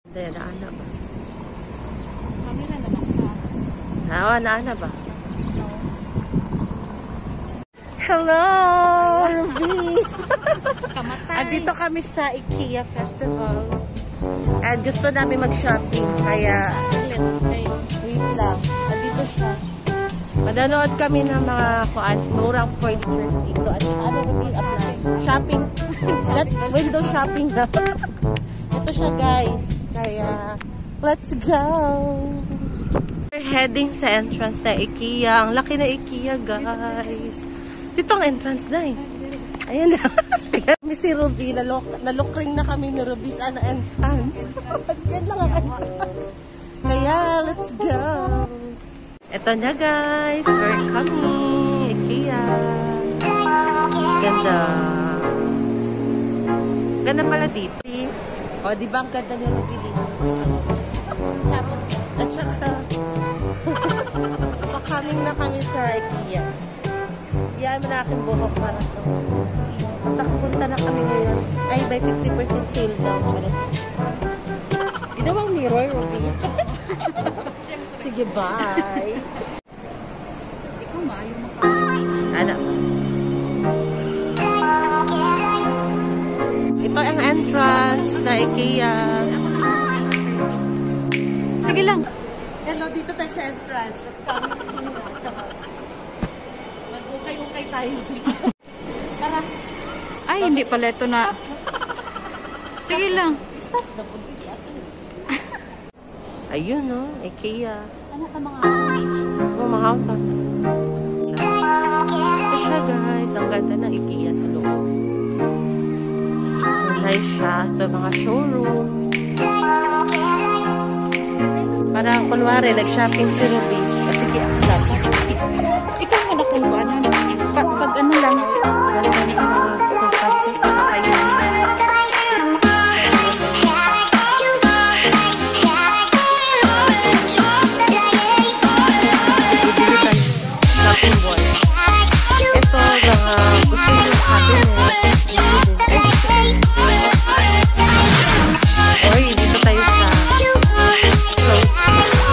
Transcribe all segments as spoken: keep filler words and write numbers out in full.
Hindi, naana ba? Camera na lang ka. Oo, naana ba? Hello, Ruby! Kamatay. Andito kami sa IKEA Festival. At gusto namin mag-shopping, kaya wait lang. Andito siya. Madanood kami ng mga kuan, murang furnitures dito. At ano Ruby, apply? Shopping. That window shopping na. Ito siya guys. Kaya, let's go! We're heading sa entrance na IKEA. Ang laki na IKEA guys. Dito ang entrance na eh. Ayan na. Kami si Ruby, nalok nalokring na kami ni Ruby sa entrance. Diyan lang ang entrance. Kaya, let's go. Ito na guys, we're coming. IKEA. Ganda. Ganda pala dito. O, di ba ang ganda ni Ruby dito? Chapot. At saka, makaming na kami sa IKEA. Yan mo na aking buhok para ito. Punta na kami ngayon. Ay, by fifty percent sale daw. Ginawang mirror, Ruby. Sige, bye. Ikaw maayo mo pa. Ano? Ito ang entrance na IKEA. Sige lang. Hello, dito tayo sa entrance. At kami kasi nila. Mag-ukay-ukay tayo. Tara. Ay, hindi pala ito na. Sige lang. Stop. Ayun, no? IKEA. Ano ka mga Oh, mahawta. Ito siya, guys. Ang ganda ng IKEA sa loob. So, nice siya. Ito, mga showroom. Para, kunwari, nag-shopping si Ruby. Kasi kaya, ikaw nga na kung ano. Pag, pag ano lang. ganda ng mga sofa set. Saka yun. Shopping boy. Ito, mga gusto yung cabinets. Oy, dito tayo sa sofa.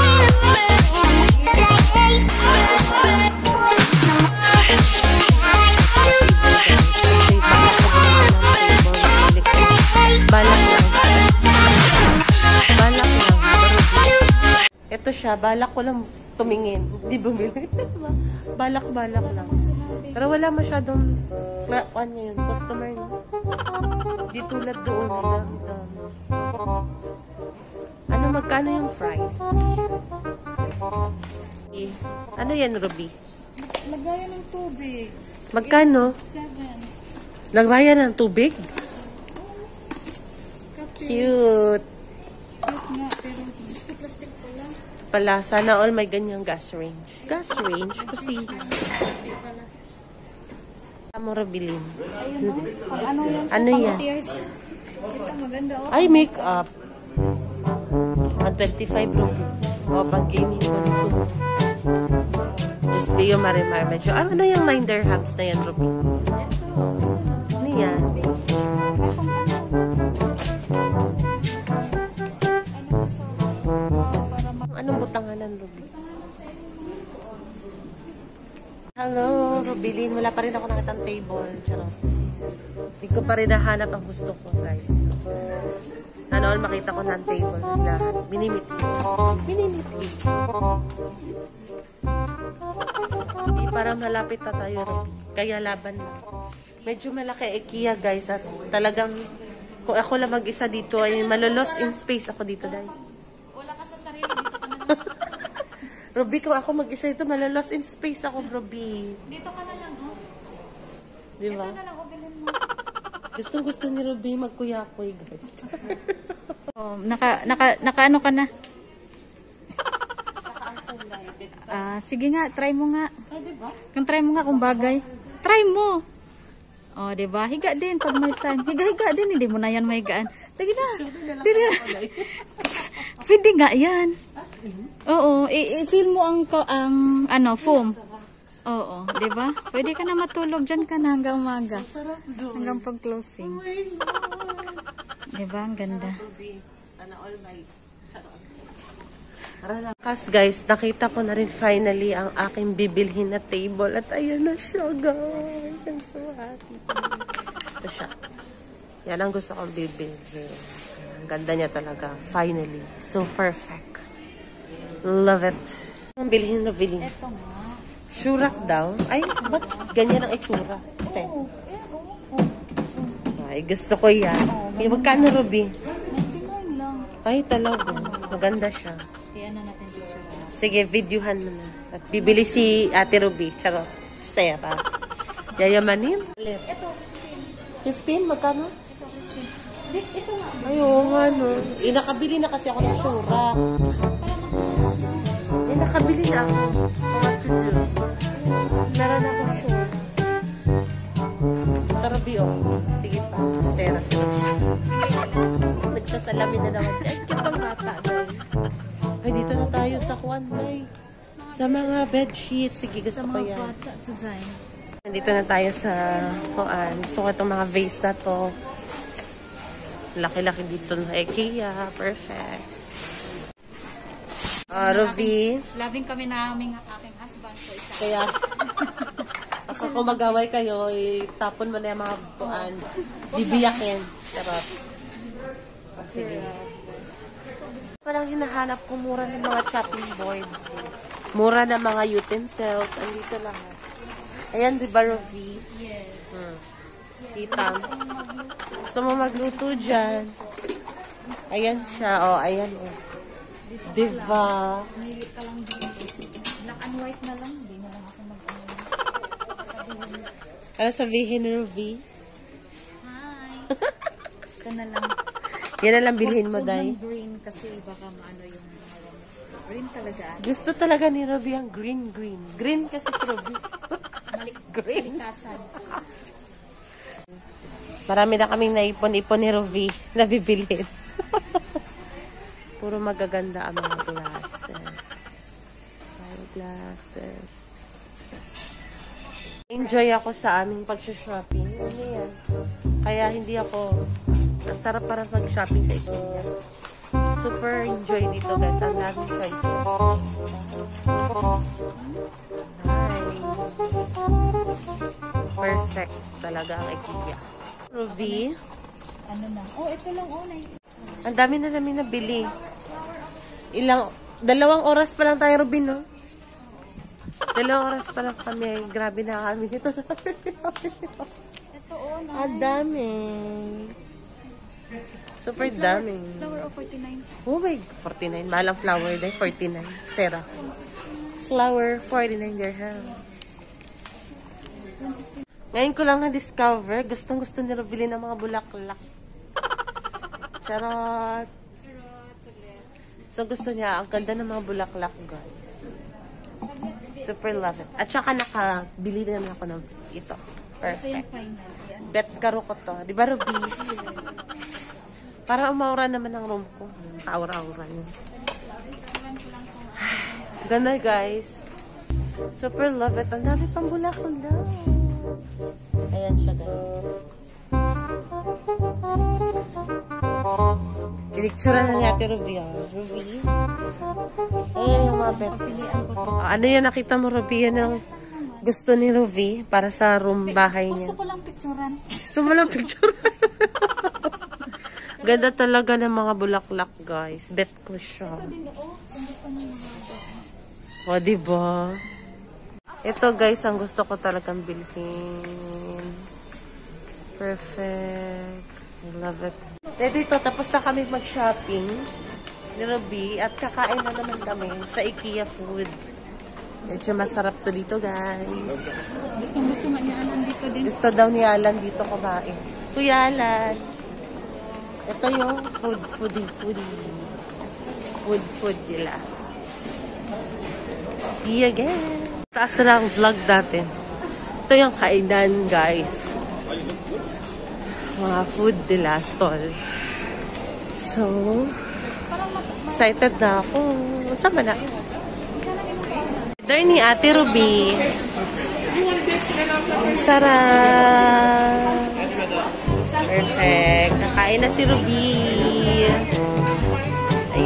Balak lang. Balak lang. Ito siya, balak ko lang tumingin. Di bumili. Balak-balak lang. Pero wala masyadong ano yun, customer na. Di tulad doon. Um, ano, magkano yung price? Eh, ano yan, Ruby? Lagayan ng tubig. Magkano? Seven. Nagbayan ng tubig? Kape. Cute. Cute nga, pero gusto plastic pala. Pala, sana all may ganyang gas range. Gas range? Kasi, mo rabilin. Ayun no? Pang ano yan? Ano pang yan? stairs. Ito maganda oh. Ay, makeup. one twenty-five ruby. O, pag gaming console. Just be yung marimar. Medyo, ah, ano yung nine dirhams na yan, Ruby? Ano yan? Anong butanganan, Ruby? Hello, Rubilin. Wala pa rin ako nakitang table. Charot. Hindi ko pa rin nahanap ang gusto ko, guys. So, ano all makita ko ng table na minimiti. Minimiti. Hindi, parang malapit na tayo, Ruby. Kaya laban na. Medyo malaki IKEA, guys. At talagang, kung ako lang mag-isa dito, ay malolost in space ako dito, dahil. Wala ka sa sarili dito ka na lang. Ruby, kung ako mag-isa dito, malolost in space ako, Ruby. Dito ka na lang oh. Diba? Ito na lang ubilin mo. Gustong gusto ni Ruby magkuyakoy, guys. Oh, naka naka naka ano ka na? Ah, sige nga, try mo nga. Ay, diba? Kung try mo nga kung bagay. Try mo. Oh, 'di ba? Higa din pag may time. Higa-higa din, hindi mo na 'yan mahigaan. Sige na. Dire. Pwede nga 'yan. Oo, i-feel mo ang ang ano, foam. Oo, 'di ba? Pwede ka na matulog diyan ka na hanggang umaga. Hanggang pag-closing. 'Di ba? Ang ganda. Sana all right. Kas guys, nakita ko na rin finally ang aking bibilhin na table. At ayan na siya guys. I'm so happy. Ito siya. Yan ang gusto kong bibilhin. Ang ganda niya talaga. Finally. So perfect. Love it. Ang bilhin na bilhin. Ito nga. Shurak daw. Ay, ba't ganyan ang itsura? Kasi. Ay, gusto ko yan. Ay, magkano, Ruby? ninety-nine lang. Ay, talaga. Maganda siya. Kaya na natin picture na. Sige, videohan mo na. At bibili si Ate Ruby. Charot. Sera. Yayamanin. Ito. fifteen? Magkano? Ito, fifteen. Ito nga. Ay, oo nga, no. Eh, nakabili na kasi ako ng shurak. Eh, nakabili na ako. What to do? Meron ako sure. Ito, Ruby, oh. Sige pa. Sera, sera. Nagsasalamin na naman dyan. Kitang mata, Nay. Ay, dito na tayo sa Juan, Nay. Sa mga bedsheets. Sige, gusto ko yan. Design. Nandito na tayo sa Juan. Gusto ko itong mga vase na to. Laki-laki dito na IKEA. Perfect. Uh, Ruby. Loving kami naming aking husband. So, isa. Kaya, ako kung mag-away kayo, itapon mo na yung mga buwan. Bibiyakin. Charot. Oh, sige. Parang hinahanap ko mura ng mga chopping board. Mura ng mga utensils. Andito lahat. Ayan, di ba, Ruby? Yes. Hmm. Kita. Gusto mo magluto dyan. Ayan siya. O, oh, ayan. Oh. Diba? Mayroon ka lang dito. Black and white na lang. Hindi na lang ako mag-ano. Ano sabihin, Ruby? Hi. Ito na lang. Yan na lang bilhin mo, Huwag Day. ng green kasi baka maano yung mga green talaga. Gusto talaga ni Ruby ang green, green. Green kasi si Ruby. Malik Green. malikasan. Marami na kaming naipon-ipon ni Ruby na bibilhin. Puro magaganda ang mga glasses. Mga glasses. Enjoy ako sa aming pag-shopping. Ano yan? Kaya hindi ako... Ang sarap para mag-shopping sa IKEA. Super enjoy dito guys. Ang daming choices. Nice. Perfect talaga ang IKEA. Ruby? Ano na? Oh, ito lang. Oh, nice. Ang dami na namin nabili. Ilang, dalawang oras pa lang tayo, Ruby, no? Dalawang oras pa lang kami. Grabe na kami. Ito na kami. Ito, oh, nice. Ang dami. Super dami. Flower of forty-nine. Oh my, forty-nine. Malang flower day, forty-nine. Sera. Flower, forty-nine dirham. Ngayon ko lang na-discover. Gustong gusto nila bilhin ng mga bulaklak. Charot. So gusto niya, ang ganda ng mga bulaklak, guys. Super love it. At saka nakabili na naman ako ng ito. Perfect. Bet karo ko to. Di ba, Ruby? Para umaura naman ang room ko. Nakaura-aura yun. Ganda, guys. Super love it. Ang dami pang bulaklak. Ayan siya, guys. Pinicturean na niya, Ruby. Oh. Ruby. Ayan yung mga bet. Oh, ano yan? Nakita mo, Ruby? Yan ang gusto ni Ruby para sa room bahay niya. Gusto ko lang picturean. Gusto mo lang picture? Ganda talaga ng mga bulaklak, guys. Bet ko siya. O, diba? Ito, guys, ang gusto ko talagang bilhin. Perfect. I love it. Eh, dito, tapos na kami mag-shopping ni Ruby at kakain na naman kami sa IKEA food. Medyo masarap to dito, guys. Gustong gusto nga niya Alan dito din. Gusto daw ni Alan dito kumain. Kuya Alan. Ito yung food, foodie, foodie. Food, food nila. See you again. Taas na lang vlog natin. Ito yung kainan, guys. Mga food nila, stall. So, excited na ako. Saan ba na? There ni Ate Ruby. Sarap! Perfect. Nakain na si Ruby.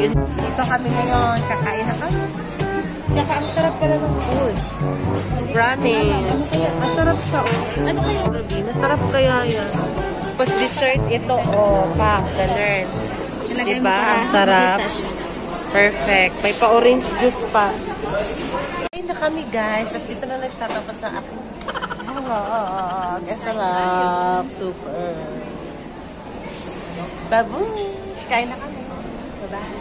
Yun, dito kami ngayon. Kakain na kami. Kaya ang sarap pala ng food. Ramen. Masarap siya. Ano kaya? Masarap kaya yan. Tapos dessert ito, oh, pa, ganun. Diba? Ang sarap. Perfect. May pa-orange juice pa. Kain na kami, guys. At dito na nagtatapos sa akin. Vlog. Ang sarap. Super. Baboom. Kain na kami. Bye-bye.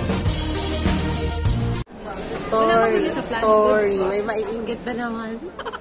Story, story. May maiinggit na naman.